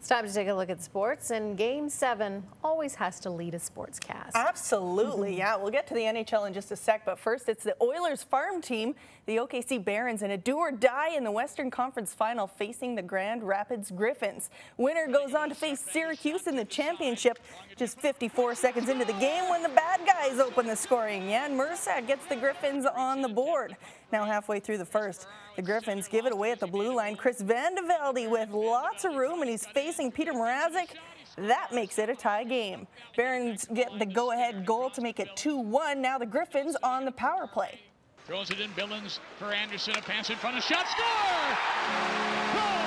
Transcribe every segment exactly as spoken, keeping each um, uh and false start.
It's time to take a look at sports, and Game seven always has to lead a sportscast. Absolutely, mm-hmm. yeah. We'll get to the N H L in just a sec, but first it's the Oilers farm team, the O K C Barons, in a do-or-die in the Western Conference Final facing the Grand Rapids Griffins. Winner goes on to face Syracuse in the championship just fifty-four seconds into the game when the bad guys open the scoring. Jan Mersak gets the Griffins on the board. Now halfway through the first, the Griffins give it away at the blue line. Chris Van de Velde with lots of room, and he's facing Peter Mrazek. That makes it a tie game. Barons get the go-ahead goal to make it two one. Now the Griffins on the power play. Throws it in, Billings for Anderson, a pass in front of shot, score!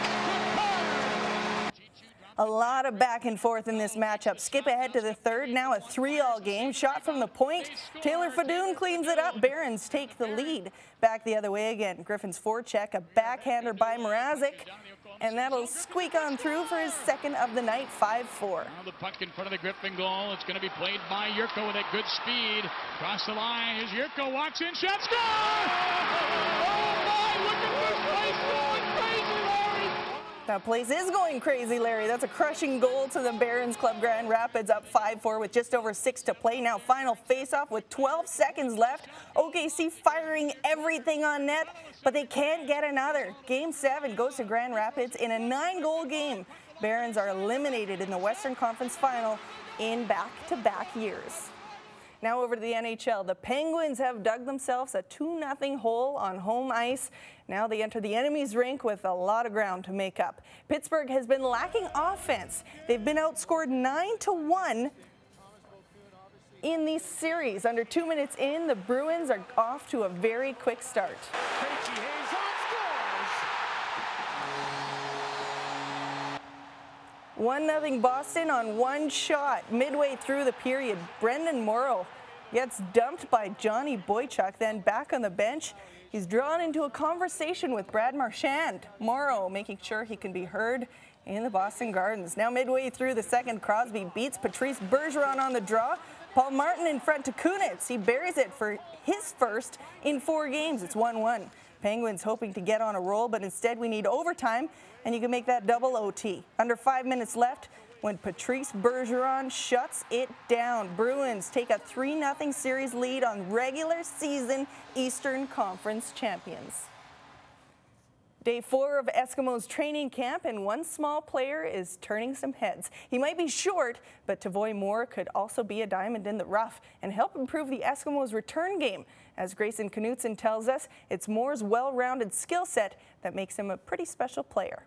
A lot of back and forth in this matchup. Skip ahead to the third, now a three-all game. Shot from the point. Taylor Fadoon cleans it up. Barons take the lead. Back the other way again. Griffins forecheck, a backhander by Mrazek, and that'll squeak on through for his second of the night, five four. Now the puck in front of the Griffin goal. It's going to be played by Yurko with a good speed. Across the line, here's Yurko, walks in, shot, score! Oh my, look at this place going crazy, Larry! That place is going crazy, Larry. That's a crushing goal to the Barons Club. Grand Rapids up five four with just over six to play. Now final face-off with twelve seconds left. O K C firing everything on net, but they can't get another. Game seven goes to Grand Rapids in a nine-goal game. Barons are eliminated in the Western Conference Final in back-to-back years. Now over to the N H L. The Penguins have dug themselves a two nothing hole on home ice. Now they enter the enemy's rink with a lot of ground to make up. Pittsburgh has been lacking offense. They've been outscored nine to one in this series. Under two minutes in, the Bruins are off to a very quick start. one nothing Boston on one shot. Midway through the period, Brendan Morrow gets dumped by Johnny Boychuk. Then back on the bench, he's drawn into a conversation with Brad Marchand. Morrow making sure he can be heard in the Boston Gardens. Now midway through the second, Crosby beats Patrice Bergeron on the draw. Paul Martin in front to Kunitz. He buries it for his first in four games. It's one one. Penguins hoping to get on a roll, but instead we need overtime, and you can make that double O T. Under five minutes left when Patrice Bergeron shuts it down. Bruins take a three nothing series lead on regular season Eastern Conference champions. Day four of Eskimos training camp, and one small player is turning some heads. He might be short, but Tavoy Moore could also be a diamond in the rough and help improve the Eskimos' return game. As Grayson Knutson tells us, it's Moore's well-rounded skill set that makes him a pretty special player.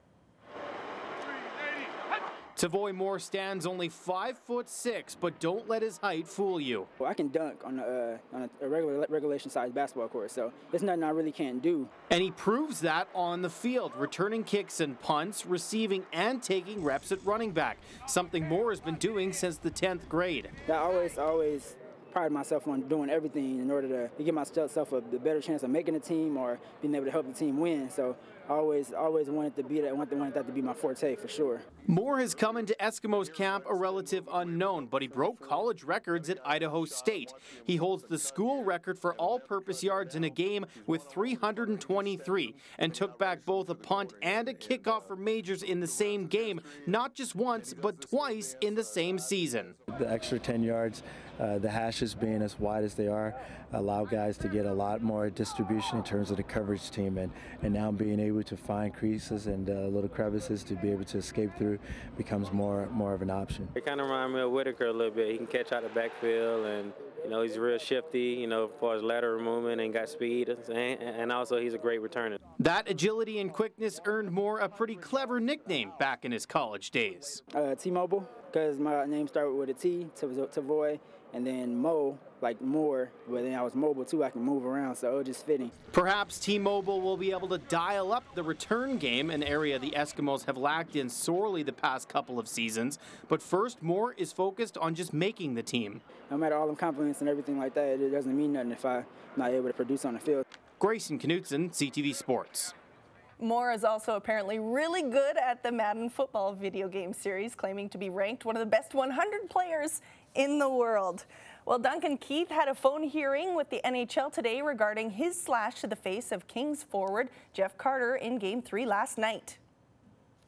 Tavoy Moore stands only five foot six, but don't let his height fool you. Well, I can dunk on a, uh, on a regular regulation-sized basketball court, so there's nothing I really can't do. And he proves that on the field, returning kicks and punts, receiving and taking reps at running back, something Moore has been doing since the tenth grade. I always, always pride myself on doing everything in order to, to give myself a, a better chance of making a team or being able to help the team win. So I always, always wanted to be that. I wanted, wanted that to be my forte for sure. Moore has come into Eskimos camp a relative unknown, but he broke college records at Idaho State. He holds the school record for all-purpose yards in a game with three hundred twenty-three and took back both a punt and a kickoff for majors in the same game, not just once, but twice in the same season. The extra ten yards, uh, the hashes being as wide as they are, allow guys to get a lot more distribution in terms of the coverage team, and, and now being able to find creases and uh, little crevices to be able to escape through becomes more more of an option. It kind of reminds me of Whitaker a little bit. He can catch out the backfield, and you know he's real shifty, you know, as far as lateral movement and got speed, and, and also he's a great returner. That agility and quickness earned Moore a pretty clever nickname back in his college days. Uh, T-Mobile, because my name started with a T, Tavoy, and then Mo, like Moore, but then I was mobile too. I can move around, so it was just fitting. Perhaps T-Mobile will be able to dial up the return game, an area the Eskimos have lacked in sorely the past couple of seasons. But first, Moore is focused on just making the team. No matter all the compliments and everything like that, it doesn't mean nothing if I'm not able to produce on the field. Grayson Knutson, C T V Sports. Moore is also apparently really good at the Madden football video game series, claiming to be ranked one of the best one hundred players in the world. Well, Duncan Keith had a phone hearing with the N H L today regarding his slash to the face of Kings forward Jeff Carter in Game three last night.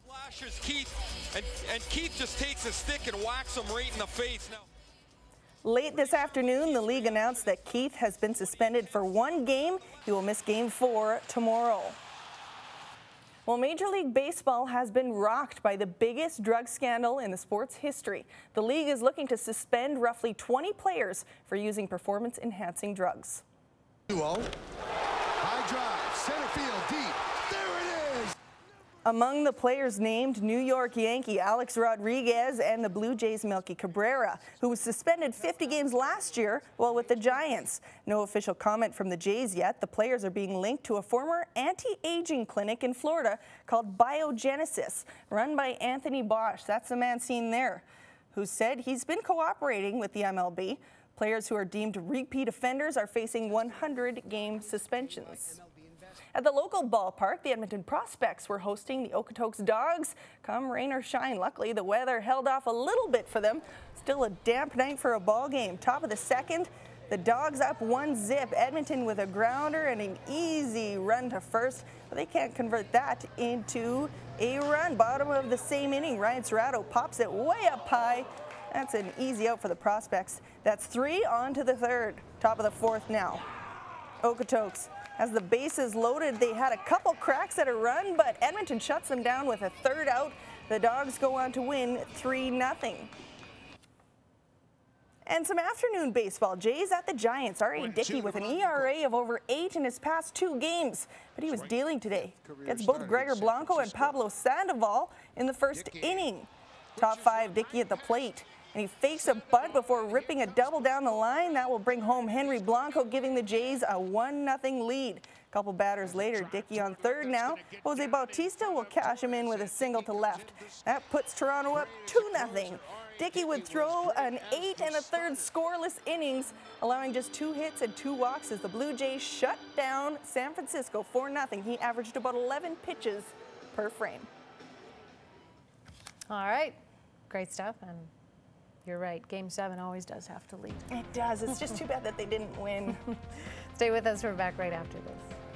Flashes Keith, and, and Keith just takes a stick and whacks him right in the face. Now. Late this afternoon, the league announced that Keith has been suspended for one game. He will miss game four tomorrow. Well, Major League Baseball has been rocked by the biggest drug scandal in the sport's history. The league is looking to suspend roughly twenty players for using performance-enhancing drugs. Duo. High drive, center field, deep. There it is! Among the players named, New York Yankee Alex Rodriguez and the Blue Jays' Melky Cabrera, who was suspended fifty games last year while with the Giants. No official comment from the Jays yet. The players are being linked to a former anti-aging clinic in Florida called Biogenesis, run by Anthony Bosch. That's the man seen there, who said he's been cooperating with the M L B. Players who are deemed repeat offenders are facing one hundred game suspensions. At the local ballpark, the Edmonton Prospects were hosting the Okotoks Dogs. Come rain or shine, luckily the weather held off a little bit for them. Still a damp night for a ball game. Top of the second, the Dogs up one zip. Edmonton with a grounder and an easy run to first, but they can't convert that into a run. Bottom of the same inning, Ryan Serrato pops it way up high. That's an easy out for the Prospects. That's three on to the third. Top of the fourth now. Okotoks. As the bases loaded, they had a couple cracks at a run, but Edmonton shuts them down with a third out. The Dogs go on to win three nothing. And some afternoon baseball. Jays at the Giants. R A Dickey with an E R A of over eight in his past two games, but he was dealing today. Gets both Gregor Blanco and Pablo Sandoval in the first inning. Top five, Dickey at the plate. And he fakes a bunt before ripping a double down the line. That will bring home Henry Blanco, giving the Jays a one nothing lead. A couple batters later, Dickey on third now. Jose Bautista will cash him in with a single to left. That puts Toronto up two nothing. Dickey would throw an eight and a third scoreless innings, allowing just two hits and two walks as the Blue Jays shut down San Francisco four nothing. He averaged about eleven pitches per frame. All right, great stuff. And you're right, game seven always does have to lead. It does. It's just too bad that they didn't win. Stay with us. We're back right after this.